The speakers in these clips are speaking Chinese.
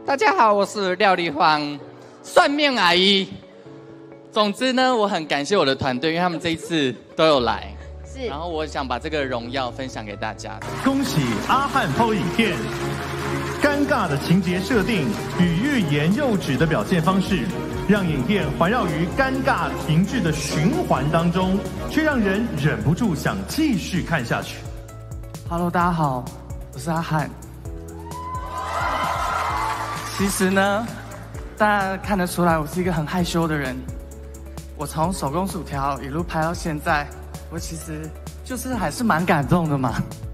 大家好，我是廖丽芳，算命阿姨。总之呢，我很感谢我的团队，因为他们这一次都有来。是。然后我想把这个荣耀分享给大家。 恭喜阿汉PO影片，尴尬的情节设定与欲言又止的表现方式，让影片环绕于尴尬停滞的循环当中，却让人忍不住想继续看下去。 Hello， 大家好，我是阿汉。其实呢，大家看得出来我是一个很害羞的人。我从手工薯条一路拍到现在，我其实就是还是蛮感动的嘛。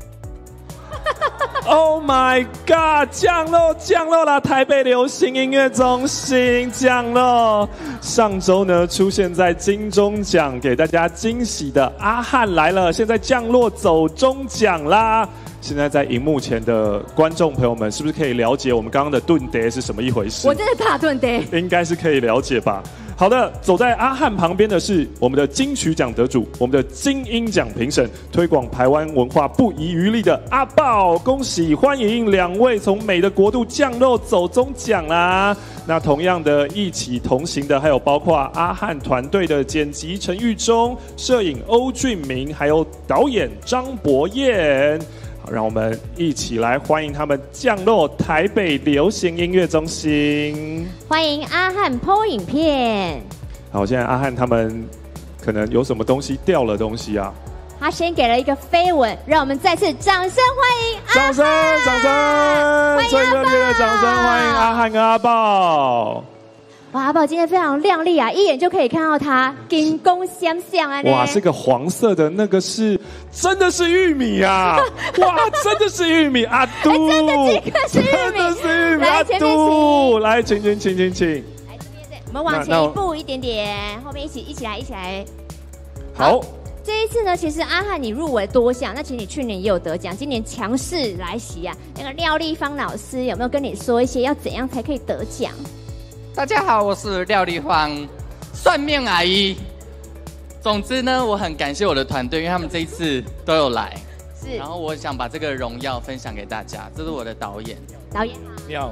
Oh my god！ 降落啦！台北流行音乐中心降落。上周呢，出现在金钟奖给大家惊喜的阿汉来了，现在降落走中奖啦。现在在荧幕前的观众朋友们，是不是可以了解我们刚刚的顿碟是什么一回事？ 我真的怕顿碟， 应该是可以了解吧。好的，走在阿汉旁边的是我们的金曲奖得主，我们的金鹰奖评审，推广台湾文化不遗余力的阿豹，恭喜欢迎两位从美的国度降落走中奖啦！那同样的一起同行的还有包括阿汉团队的剪辑陈玉忠、摄影欧俊明，还有导演张博彦。让我们一起来欢迎他们降落台北流行音乐中心。 欢迎阿汉PO影片。 好，现在阿汉他们可能有什么东西掉了东西啊？ 他先给了一个飞吻，让我们再次掌声欢迎阿汉！ 掌声！最热烈的掌声欢迎阿汉跟阿豹。 哇，阿豹今天非常亮丽啊，一眼就可以看到他金光闪闪啊！ 哇，这个黄色的那个是真的是玉米啊！哇，真的是玉米，阿都， 真的这个是玉米， 真的是玉米，阿都，来，请。来这边我们往前一步一点点，后面一起来。 好。 这一次呢，其实阿汉你入围多项，那其实你去年也有得奖，今年强势来袭啊！那个廖丽芳老师有没有跟你说一些要怎样才可以得奖？ 大家好，我是廖丽芳，算命阿姨。总之呢，我很感谢我的团队，因为他们这一次都有来。是。然后我想把这个荣耀分享给大家，这是我的导演。 导演好。 廖。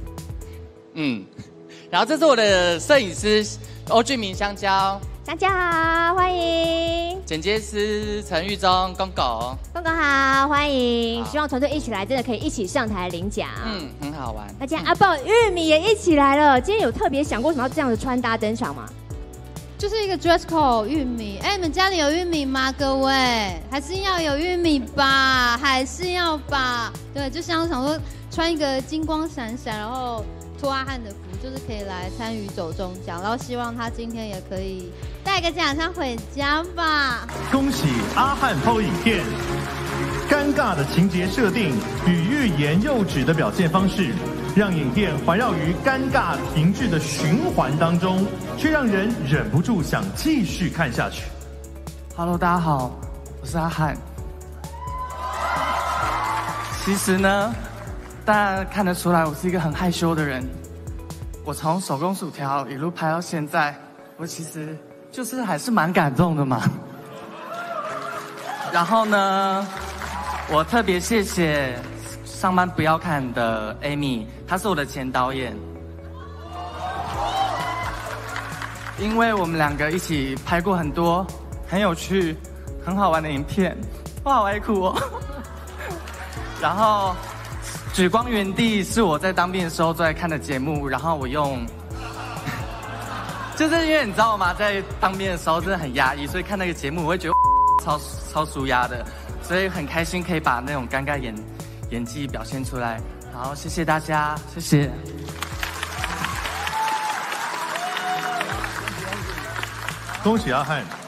然后这是我的摄影师欧俊明香蕉。 香蕉好，欢迎。 剪接师陈玉忠公狗好，欢迎。希望团队一起来，真的可以一起上台领奖。 很好玩。 那今天阿豹玉米也一起来了，今天有特别想过为什么要这样的穿搭登场吗？ 就是一个 dress code 玉米。你们家里有玉米吗？各位，还是要有玉米吧，还是要吧。对，就想说穿一个金光闪闪，然后脱阿汉的服，就是可以来参与走中奖，然后希望他今天也可以带个奖章回家吧。 恭喜阿汉PO影片，尴尬的情节设定与欲言又止的表现方式，让影片环绕于尴尬停滞的循环当中，却让人忍不住想继续看下去。 Hello， 大家好，我是阿汉。其实呢，大家看得出来我是一个很害羞的人。我从手工薯条一路拍到现在，我其实就是还是蛮感动的嘛。然后呢，我特别谢谢上班不要看的 Amy， 她是我的前导演，因为我们两个一起拍过很多很有趣、很好玩的影片，我好爱哭哦。然后举光原地是我在当兵的时候最爱看的节目，然后我用，就是因为你知道吗，在当兵的时候真的很压抑，所以看那个节目我会觉得超舒压的，所以很开心可以把那种尴尬演技表现出来。好，谢谢大家，谢谢。 恭喜阿汉。